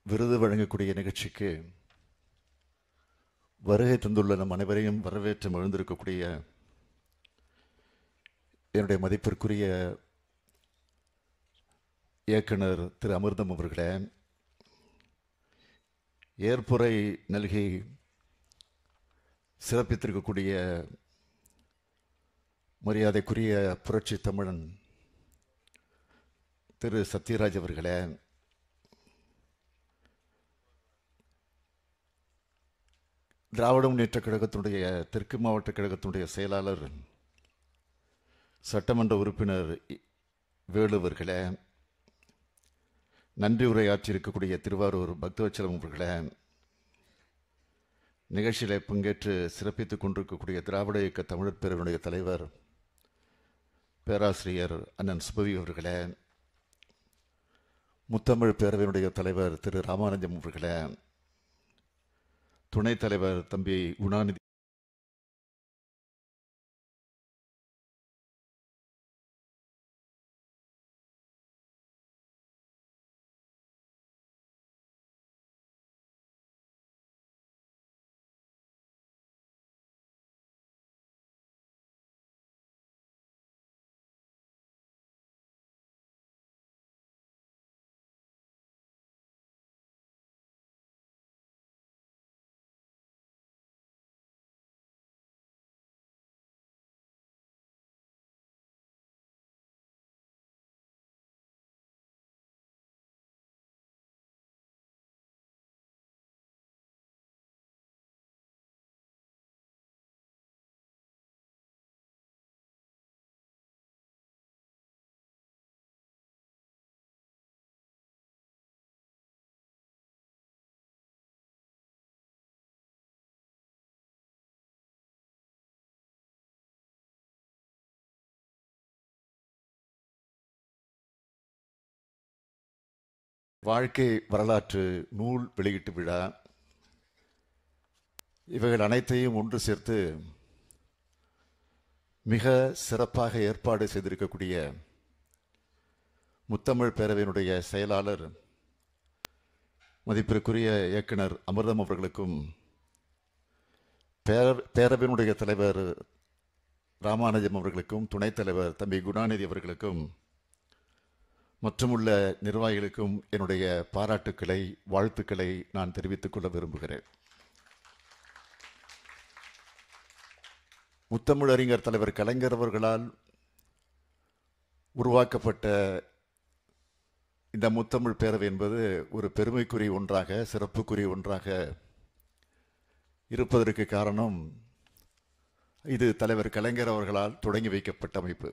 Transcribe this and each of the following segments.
விருது வழங்கக்கூடிய நிகழ்ச்சிக்கு வருகை தந்துள்ள நம் அனைவரையும் வரவேற்று எழுந்திருக்கக்கூடிய என்னுடைய மதிப்பிற்குரிய இயக்குனர் திரு அமிர்தம் அவர்களே, ஏற்புரை நல்கி சிறப்பித்திருக்கக்கூடிய மரியாதைக்குரிய புரட்சி தமிழன் திரு சத்யராஜ் அவர்களே, திராவிட முன்னேற்ற கழகத்தினுடைய தெற்கு மாவட்ட கழகத்தினுடைய செயலாளர் சட்டமன்ற உறுப்பினர் வேலு அவர்களே, நன்றி உரையாற்றியிருக்கக்கூடிய திருவாரூர் பக்தவச்சலம் அவர்களே, நிகழ்ச்சியில் பங்கேற்று சிறப்பித்துக் கொண்டிருக்கக்கூடிய திராவிட இயக்க தமிழர் பேரவையினுடைய தலைவர் பேராசிரியர் அண்ணன் சுபவி அவர்களே, முத்தமிழ் பேரவையினுடைய தலைவர் திரு ராமானுஜம் அவர்களே, துணைத் தலைவர் தம்பி குணாநிதி, வாழ்க்கை வரலாற்று நூல் வெளியீட்டு விழா, இவைகள் அனைத்தையும் ஒன்று சேர்த்து மிக சிறப்பாக ஏற்பாடு செய்திருக்கக்கூடிய முத்தமிழ் பேரவையினுடைய செயலாளர் மதிப்பிற்குரிய இயக்குனர் அமிர்தம் அவர்களுக்கும், பேரவையினுடைய தலைவர் ராமானுஜம் அவர்களுக்கும், துணைத் தலைவர் தம்பி குணாநிதி அவர்களுக்கும் மற்றும் உள்ள நிர்வாகிகளுக்கும் என்னுடைய பாராட்டுக்களை, வாழ்த்துக்களை நான் தெரிவித்துக் கொள்ள விரும்புகிறேன். முத்தமிழறிஞர் தலைவர் கலைஞர் அவர்களால் உருவாக்கப்பட்ட இந்த முத்தமிழ் பேரவை என்பது ஒரு பெருமைக்குரிய ஒன்றாக, சிறப்புக்குரிய ஒன்றாக இருப்பதற்கு காரணம், இது தலைவர் கலைஞர் அவர்களால் தொடங்கி வைக்கப்பட்ட அமைப்பு.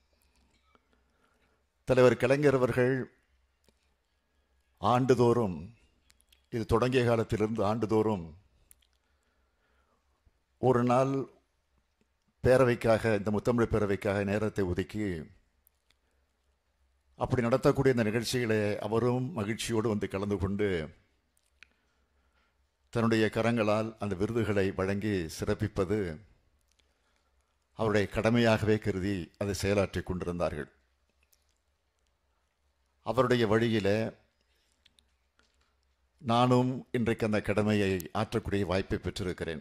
தலைவர் கலைஞர் அவர்கள் ஆண்டுதோறும், இது தொடங்கிய காலத்திலிருந்து ஆண்டுதோறும் ஒரு நாள் பேரவைக்காக, இந்த முத்தமிழ் பேரவைக்காக நேரத்தை ஒதுக்கி அப்படி நடத்தக்கூடிய இந்த நிகழ்ச்சிகளை அவரும் மகிழ்ச்சியோடு வந்து கலந்து கொண்டு தன்னுடைய கரங்களால் அந்த விருதுகளை வழங்கி சிறப்பிப்பது அவருடைய கடமையாகவே கருதி அதை செயலாற்றி கொண்டிருந்தார்கள். அவருடைய வழியில நானும் இன்றைக்கு அந்த கடமையை ஆற்றக்கூடிய வாய்ப்பை பெற்றிருக்கிறேன்.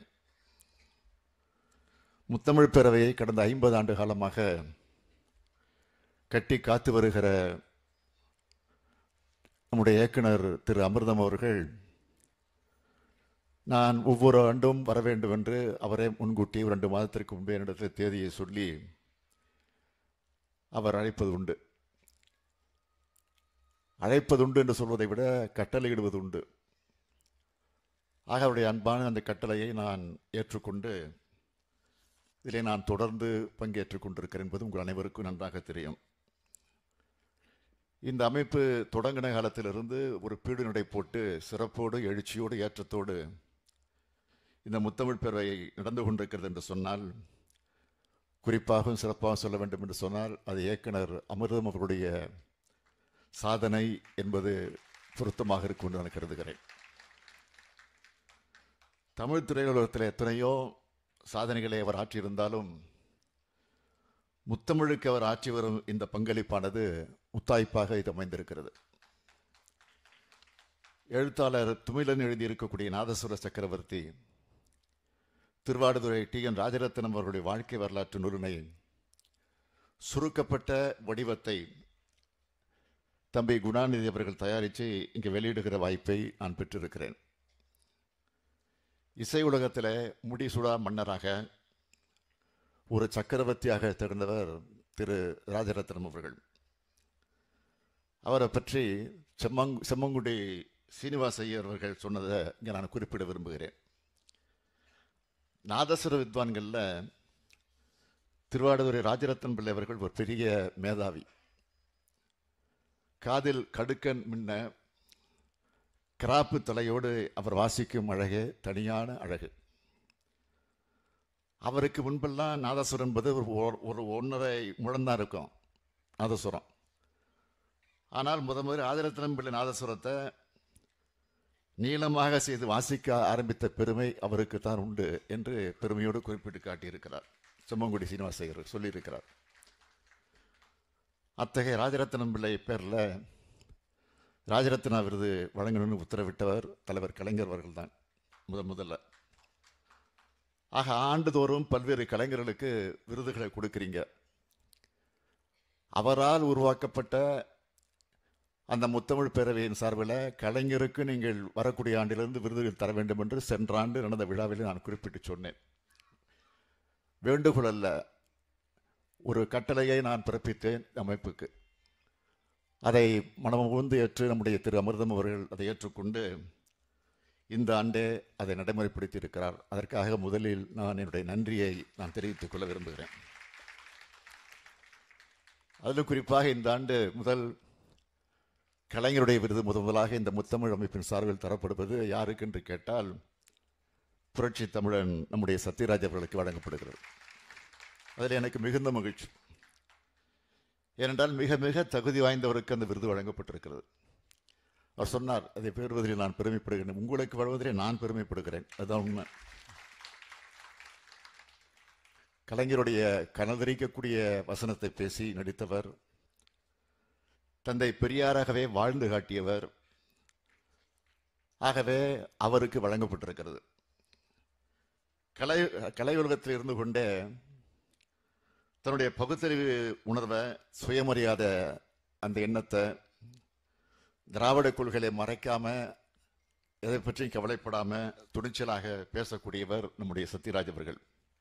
முத்தமிழ் பேரவையை கடந்த 50 ஆண்டு காலமாக கட்டி காத்து வருகிற நம்முடைய இயக்குனர் திரு அமிர்தம் அவர்கள், நான் ஒவ்வொரு ஆண்டும் வர வேண்டும் என்று அவரே முன்கூட்டி 2 மாதத்திற்கு முன்பே என்னிடத்தில் தேதியை சொல்லி அவர் அழைப்பது உண்டு. அழைப்பதுண்டு என்று சொல்வதை விட கட்டளையிடுவது உண்டு. ஆக அவருடைய அன்பான அந்த கட்டளையை நான் ஏற்றுக்கொண்டு இதிலே நான் தொடர்ந்து பங்கேற்றுக் கொண்டிருக்கிறேன் என்பது உங்கள் அனைவருக்கும் நன்றாக தெரியும். இந்த அமைப்பு தொடங்கின காலத்திலிருந்து ஒரு பீடு நடை போட்டு சிறப்போடு, எழுச்சியோடு, ஏற்றத்தோடு இந்த முத்தமிழ் பேரவை நடந்து கொண்டிருக்கிறது என்று சொன்னால், குறிப்பாகவும் சிறப்பாக சொல்ல வேண்டும் என்று சொன்னால், அது இயக்குனர் அமிர்தம் அவர்களுடைய சாதனை என்பது பொருத்தமாக இருக்கும் என்று நான் கருதுகிறேன். தமிழ் திரையுலகத்தில் எத்தனையோ சாதனைகளை அவர் ஆற்றியிருந்தாலும், முத்தமிழுக்கு அவர் ஆற்றி வரும் இந்த பங்களிப்பானது முத்தாய்ப்பாக இது அமைந்திருக்கிறது. எழுத்தாளர் துமிலன் எழுதியிருக்கக்கூடிய நாதசுர சக்கரவர்த்தி திருவாடுதுறை டி.என். ராஜரத்னம் அவர்களுடைய வாழ்க்கை வரலாற்று நூலினை சுருக்கப்பட்ட வடிவத்தை தம்பி குணாநிதி அவர்கள் தயாரித்து இங்கே வெளியிடுகிற வாய்ப்பை நான் பெற்றிருக்கிறேன். இசை உலகத்தில் முடிசூடா மன்னராக ஒரு சக்கரவர்த்தியாக திகழ்ந்தவர் திரு ராஜரத்னம் அவர்கள். அவரை பற்றி செம்மங்குடி சீனிவாச ஐயர் அவர்கள் சொன்னதை இங்கே நான் குறிப்பிட விரும்புகிறேன். நாதஸ்வர வித்வான்களில் திருவாடுதுறை ராஜரத்னம் பிள்ளை அவர்கள் ஒரு பெரிய மேதாவி. காதில் கடுக்கன் முன்ன கிராப்பு தலையோடு அவர் வாசிக்கும் அழகே தனியான அழகு. அவருக்கு முன்பெல்லாம் நாதஸ்வரம் என்பது ஒரு 1.5 முழந்தான் இருக்கும் நாதஸ்வரம். ஆனால் முதல் ராஜரத்னம் பிள்ளை நாதஸ்வரத்தை நீளமாக செய்து வாசிக்க ஆரம்பித்த பெருமை அவருக்கு தான் உண்டு என்று பெருமையோடு குறிப்பிட்டு காட்டியிருக்கிறார். செம்மங்குடி சீனிவாசையர் சொல்லியிருக்கிறார். அத்தகைய ராஜரத்னம் பிள்ளை பேரில் ராஜரத்னா விருது வழங்கணும்னு உத்தரவிட்டவர் தலைவர் கலைஞர் அவர்கள் தான் முதல்ல. ஆக ஆண்டுதோறும் பல்வேறு கலைஞர்களுக்கு விருதுகளை கொடுக்குறீங்க. அவரால் உருவாக்கப்பட்ட அந்த முத்தமிழ் பேரவையின் சார்பில் கலைஞருக்கு நீங்கள் வரக்கூடிய ஆண்டிலிருந்து விருதுகள் தர வேண்டும் என்று சென்ற ஆண்டு நடந்த விழாவில் நான் குறிப்பிட்டு சொன்னேன். வேண்டுகோள் அல்ல, ஒரு கட்டளையை நான் பிறப்பித்தேன் அமைப்புக்கு. அதை மனமுந்து ஏற்று நம்முடைய திரு அமிர்தம் அவர்கள் அதை ஏற்றுக்கொண்டு இந்த ஆண்டே அதை நடைமுறைப்படுத்தி இருக்கிறார். அதற்காக முதலில் நான் என்னுடைய நன்றியை நான் தெரிவித்துக் கொள்ள விரும்புகிறேன். அதிலும் குறிப்பாக இந்த ஆண்டு முதல் கலைஞருடைய விருது முதலாக இந்த முத்தமிழ் அமைப்பின் சார்பில் தரப்படுவது யாருக்கு என்று கேட்டால் புரட்சி தமிழன் நம்முடைய சத்யராஜ் அவர்களுக்கு வழங்கப்படுகிறது. அதில் எனக்கு மிகுந்த மகிழ்ச்சி. ஏனென்றால் மிக மிக தகுதி வாய்ந்தவருக்கு அந்த விருது வழங்கப்பட்டிருக்கிறது. அவர் சொன்னார், அதை பெறுவதில் நான் பெருமைப்படுகிறேன், உங்களுக்கு வழங்குவதிலே நான் பெருமைப்படுகிறேன். அதுதான் உண்மை. கலைஞருடைய கனதரிக்கக்கூடிய வசனத்தை பேசி நடித்தவர், தந்தை பெரியாராகவே வாழ்ந்து காட்டியவர். ஆகவே அவருக்கு வழங்கப்பட்டிருக்கிறது. கலை உலகத்தில் இருந்து கொண்டே தன்னுடைய பகுத்தறிவு உணர்வை, சுயமரியாதை அந்த எண்ணத்தை, திராவிட கொள்கைகளை மறைக்காம, எதை பற்றியும் கவலைப்படாம துணிச்சலாக பேசக்கூடியவர் நம்முடைய சத்யராஜ் அவர்கள்.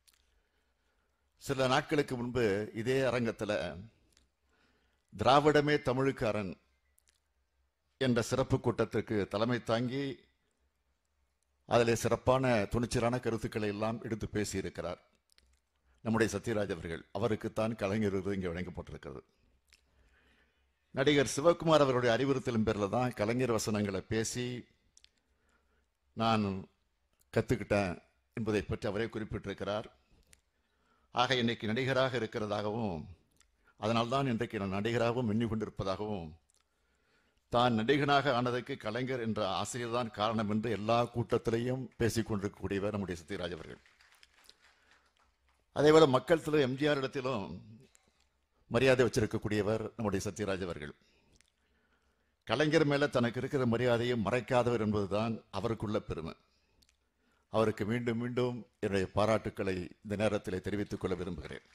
சில நாட்களுக்கு முன்பு இதே அரங்கத்தில் திராவிடமே தமிழுக்கு அரண் என்ற சிறப்பு கூட்டத்திற்கு தலைமை தாங்கி அதில் சிறப்பான துணிச்சலான கருத்துக்களை எல்லாம் எடுத்து பேசியிருக்கிறார் நம்முடைய சத்யராஜ் அவர்கள். அவருக்குத்தான் கலைஞர் விருது இங்கே வழங்கப்பட்டிருக்கிறது. நடிகர் சிவகுமார் அவருடைய அறிவுறுத்தலின் பேரில் தான் கலைஞர் வசனங்களை பேசி நான் கற்றுக்கிட்டேன் என்பதை பற்றி அவரே குறிப்பிட்டிருக்கிறார். ஆக இன்னைக்கு நடிகராக இருக்கிறதாகவும், அதனால்தான் இன்றைக்கு நான் நடிகராகவும் எண்ணி கொண்டிருப்பதாகவும், தான் நடிகனாக ஆனதற்கு கலைஞர் என்ற ஆசிரியர் தான் காரணம் என்று எல்லா கூட்டத்திலையும் பேசிக்கொண்டிருக்கக்கூடியவர் நம்முடைய சத்யராஜ் அவர்கள். அதேபோல மக்கள் எம்ஜிஆர் இடத்திலும் மரியாதை வச்சிருக்கக்கூடியவர் நம்முடைய சத்யராஜ் அவர்கள். கலைஞர் மேல தனக்கு இருக்கிற மரியாதையை மறைக்காதவர் என்பதுதான் அவருக்குள்ள பெருமை. அவருக்கு மீண்டும் மீண்டும் என்னுடைய பாராட்டுக்களை இந்த நேரத்தில் தெரிவித்துக் கொள்ள விரும்புகிறேன்.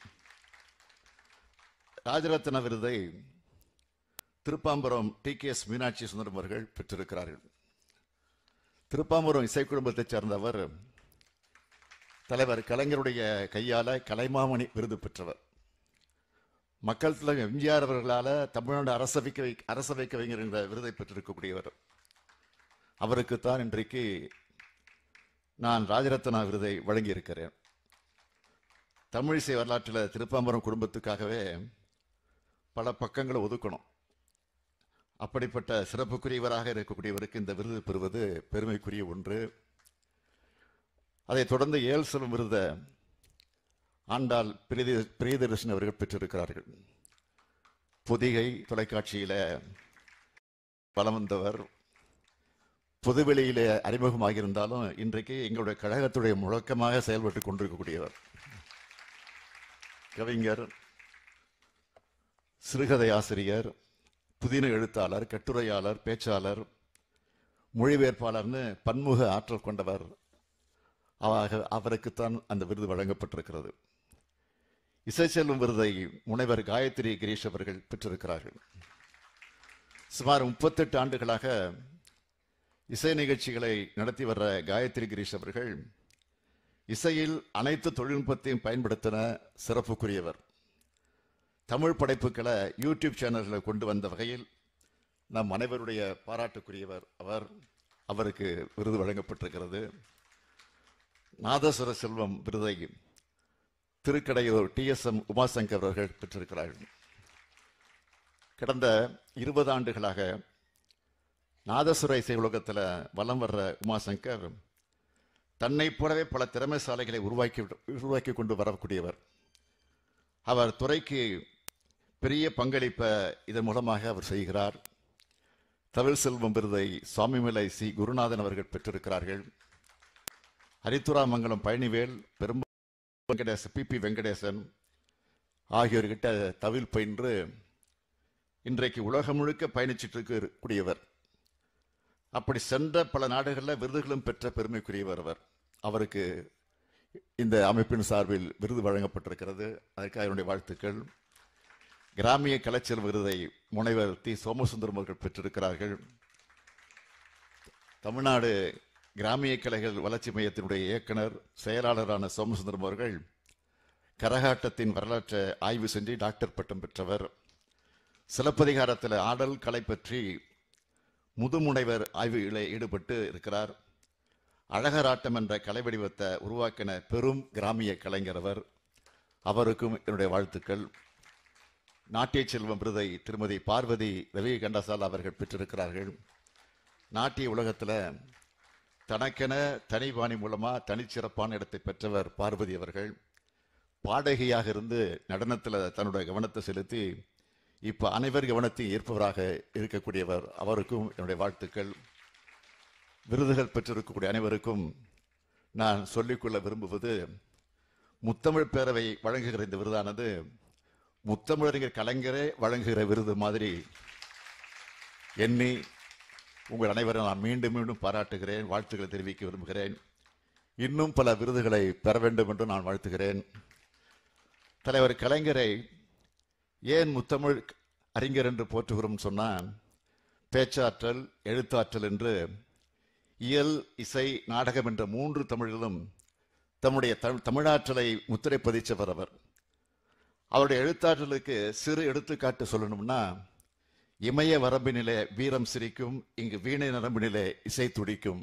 ராஜரத்ன விருதை திருப்பாம்பரம் டி.கே.எஸ். மீனாட்சி சுந்தரம் அவர்கள் பெற்றிருக்கிறார்கள். திருப்பாம்பரம் இசை குடும்பத்தைச் சேர்ந்தவர். தலைவர் கலைஞருடைய கையால கலைமாமணி விருது பெற்றவர். மக்கள் தலைவர் எம்ஜிஆர் அவர்களால் தமிழ்நாடு அரசவை கவிஞர் என்ற விருதை பெற்றிருக்கக்கூடியவர். அவருக்குத்தான் இன்றைக்கு நான் ராஜரத்னா விருதை வழங்கியிருக்கிறேன். தமிழிசை வரலாற்றில் திருப்பாம்பரம் குடும்பத்துக்காகவே பல பக்கங்களை ஒதுக்கணும். அப்படிப்பட்ட சிறப்புக்குரியவராக இருக்கக்கூடியவருக்கு இந்த விருது பெறுவது பெருமைக்குரிய ஒன்று. அதைத் தொடர்ந்து ஏல் செல்வம் விருதை ஆண்டாள் பிரியதர்ஷினி அவர்கள் பெற்றிருக்கிறார்கள். பொதிகை தொலைக்காட்சியில வலம் வந்தவர், பொதுவெளியிலே அறிமுகமாகியிருந்தாலும் இன்றைக்கு எங்களுடைய கழகத்துடைய முழக்கமாக செயல்பட்டு கொண்டிருக்கக்கூடியவர். கவிஞர், சிறுகதை ஆசிரியர், புதின எழுத்தாளர், கட்டுரையாளர், பேச்சாளர், மொழிபெயர்ப்பாளர்னு பன்முக ஆற்றல் கொண்டவர். அவருக்குத்தான் அந்த விருது வழங்கப்பட்டிருக்கிறது. இசைச்செல்வம் விருதை முனைவர் காயத்ரி கிரீஷ் அவர்கள் பெற்றிருக்கிறார்கள். சுமார் 38 ஆண்டுகளாக இசை நிகழ்ச்சிகளை நடத்தி வர்ற காயத்ரி கிரீஷ் அவர்கள் இசையில் அனைத்து தொழில்நுட்பத்தையும் பயன்படுத்தின சிறப்புக்குரியவர். தமிழ் படைப்புகளை யூடியூப் சேனல்களை கொண்டு வந்த வகையில் நம் அனைவருடைய பாராட்டுக்குரியவர் அவர். அவருக்கு விருது வழங்கப்பட்டிருக்கிறது. நாதஸ்வர செல்வம் விருதை திருக்கடையூர் TSM உமாசங்கர் அவர்கள் பெற்றிருக்கிறார்கள். கடந்த 20 ஆண்டுகளாக நாதஸ்வர இசை உலகத்தில் வலம் வர்ற உமாசங்கர் தன்னை போலவே பல திறமைசாலைகளை உருவாக்கி கொண்டு வரக்கூடியவர். அவர் துறைக்கு பெரிய பங்களிப்பை இதன் மூலமாக அவர் செய்கிறார். தமிழ் செல்வம் விருதை சுவாமிமலை சி குருநாதன் அவர்கள் பெற்றிருக்கிறார்கள். ஹரித்துராமங்கலம் பழனிவேல், PP வெங்கடேசன் ஆகியோர்கிட்ட தவில் பயின்று இன்றைக்கு உலகம் முழுக்க பயணிச்சுட்டு இருக்கக்கூடியவர். அப்படி சென்ற பல நாடுகளில் விருதுகளும் பெற்ற பெருமைக்குரியவர் அவர். அவருக்கு இந்த அமைப்பின் சார்பில் விருது வழங்கப்பட்டிருக்கிறது. அதற்காக என்னுடைய வாழ்த்துக்கள். கிராமிய கலைச்செல்வ விருதை முனைவர் சோமசுந்தரம் அவர்கள் பெற்றிருக்கிறார்கள். தமிழ்நாடு கிராமிய கலைகள் வளர்ச்சி மையத்தினுடைய இயக்குனர் செயலாளரான சோமசுந்தரம் அவர்கள் கரகாட்டத்தின் வரலாற்றை ஆய்வு செஞ்சு டாக்டர் பட்டம் பெற்றவர். சிலப்பதிகாரத்தில் ஆடல் கலை பற்றி முதுமுனைவர் ஆய்வுகளை ஈடுபட்டு இருக்கிறார். அழகராட்டம் என்ற கலை வடிவத்தை உருவாக்கின பெரும் கிராமிய கலைஞர் அவர். அவருக்கும் என்னுடைய வாழ்த்துக்கள். நாட்டிய செல்வம் விருதை திருமதி பார்வதி ரவி கண்டசால் அவர்கள் பெற்றிருக்கிறார்கள். நாட்டிய உலகத்தில் தனக்கென தனிபாணி மூலமா தனிச்சிறப்பான இடத்தை பெற்றவர் பார்வதி அவர்கள். பாடகியாக இருந்து நடனத்தில் தன்னுடைய கவனத்தை செலுத்தி இப்ப அனைவர் கவனத்தையும் ஈர்ப்பவராக இருக்கக்கூடியவர். அவருக்கும் என்னுடைய வாழ்த்துக்கள். விருதுகள் பெற்றிருக்கக்கூடிய அனைவருக்கும் நான் சொல்லிக்கொள்ள விரும்புவது, முத்தமிழ் பேரவை வழங்குகிற இந்த விருதானது முத்தமிழறிஞர் கலைஞரே வழங்குகிற விருது மாதிரி எண்ணி உங்கள் அனைவரும் நான் மீண்டும் மீண்டும் பாராட்டுகிறேன், வாழ்த்துக்களை தெரிவிக்க விரும்புகிறேன். இன்னும் பல விருதுகளை பெற வேண்டும் என்று நான் வாழ்த்துகிறேன். தலைவர் கலைஞரை ஏன் முத்தமிழ் அறிஞர் என்று போற்றுகிறோம் சொன்னால், பேச்சாற்றல், எழுத்தாற்றல் என்று இயல், இசை, நாடகம் என்ற 3 தமிழிலும் தம்முடைய தமிழாற்றலை முத்திரை பதிச்சவர் அவர். அவருடைய எழுத்தாற்றலுக்கு சிறு எடுத்துக்காட்டு சொல்லணும்னா, இமய வரம்பினிலே வீரம் சிரிக்கும், இங்கு வீணை நரம்பினிலே இசை துடிக்கும்.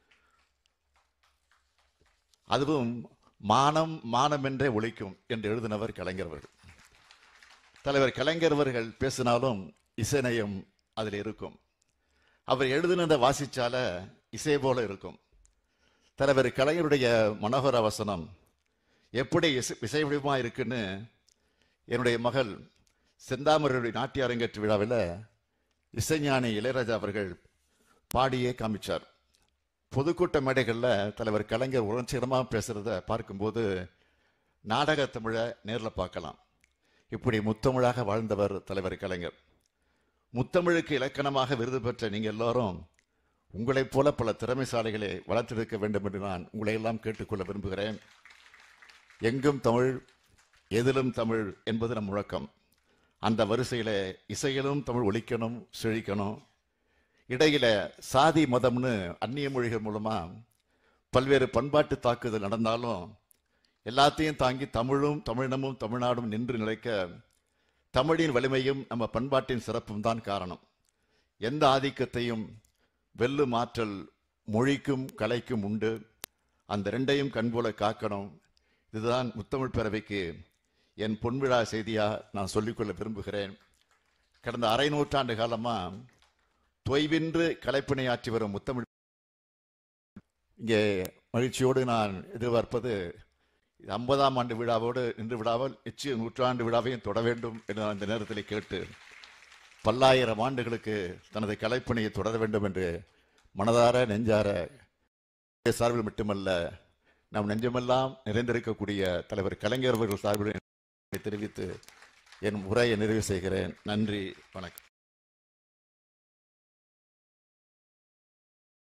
அதுவும் மானம் மானம் என்றே ஒலிக்கும் என்று எழுதினவர் கலைஞர் அவர்கள். தலைவர் கலைஞர் அவர்கள் பேசினாலும் இசைநயம் அதில் இருக்கும். அவர் எழுதினதை வாசிச்சால இசை போல இருக்கும். தலைவர் கலைஞருடைய மனோகர வசனம் எப்படி இசை வடிவமா இருக்குன்னு என்னுடைய மகள் செந்தாமரையுடைய நாட்டிய அரங்கேற்று விழாவில் இசைஞானி இளையராஜா அவர்கள் பாடியே காமிச்சார். பொதுக்கூட்ட மேடைகளில் தலைவர் கலைஞர் உணர்ச்சிகரமாக பேசுறத பார்க்கும்போது நாடக தமிழை நேரில் பார்க்கலாம். இப்படி முத்தமிழாக வாழ்ந்தவர் தலைவர் கலைஞர். முத்தமிழுக்கு இலக்கணமாக விருது பெற்ற நீங்கள் எல்லாரும் உங்களைப் போல பல திறமைசாலிகளை வளர்த்தெடுக்க வேண்டும் என்று நான் உங்களை எல்லாம் கேட்டுக்கொள்ள விரும்புகிறேன். எங்கும் தமிழ், எதிலும் தமிழ் என்பது நம் முழக்கம். அந்த வரிசையில இசையிலும் தமிழ் ஒலிக்கணும், செழிக்கணும். இடையில சாதி மதம்னு அந்நிய மொழிகள் மூலமா பல்வேறு பண்பாட்டு தாக்குதல் நடந்தாலும் எல்லாத்தையும் தாங்கி தமிழும் தமிழினமும் தமிழ்நாடும் நின்று நிலைக்க தமிழின் வலிமையும் நம்ம பண்பாட்டின் சிறப்பும் தான் காரணம். எந்த ஆதிக்கத்தையும் வெல்லும் ஆற்றல் மொழிக்கும் கலைக்கும் உண்டு. அந்த ரெண்டையும் கண்போல காக்கணும். இதுதான் முத்தமிழ் பேரவைக்கு என் பொன்விழா செய்தியா நான் சொல்லிக்கொள்ள விரும்புகிறேன். கடந்த அரை நூற்றாண்டு காலமா தொய்வின்று கலைப்பணியாற்றி வரும் முத்தமிழ் இங்கே மகிழ்ச்சியோடு நான் எதிர்பார்ப்பது 50ஆம் ஆண்டு விழாவோடு நின்று விடாமல் நிச்சய 100ஆண்டு விழாவையும் தொட வேண்டும் என்று நான் இந்த நேரத்தில் கேட்டு, பல்லாயிரம் ஆண்டுகளுக்கு தனது கலைப்பணியை தொடர வேண்டும் என்று மனதார நெஞ்சார சார்பில் மட்டுமல்ல நம் நெஞ்சமெல்லாம் நிறைந்திருக்கக்கூடிய தலைவர் கலைஞர் அவர்கள் சார்பில் தெரிவித்து என் உரையை நிறைவு செய்கிறேன். நன்றி, வணக்கம்.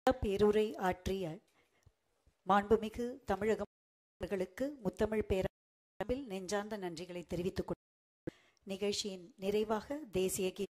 பேருரை ஆற்றிய மாண்புமிகு தமிழகம் அவர்களுக்கு முத்தமிழ் பேரவையில் நெஞ்சார்ந்த நன்றிகளை தெரிவித்துக் கொள்கிறேன். நிகழ்ச்சியின் நிறைவாக தேசிய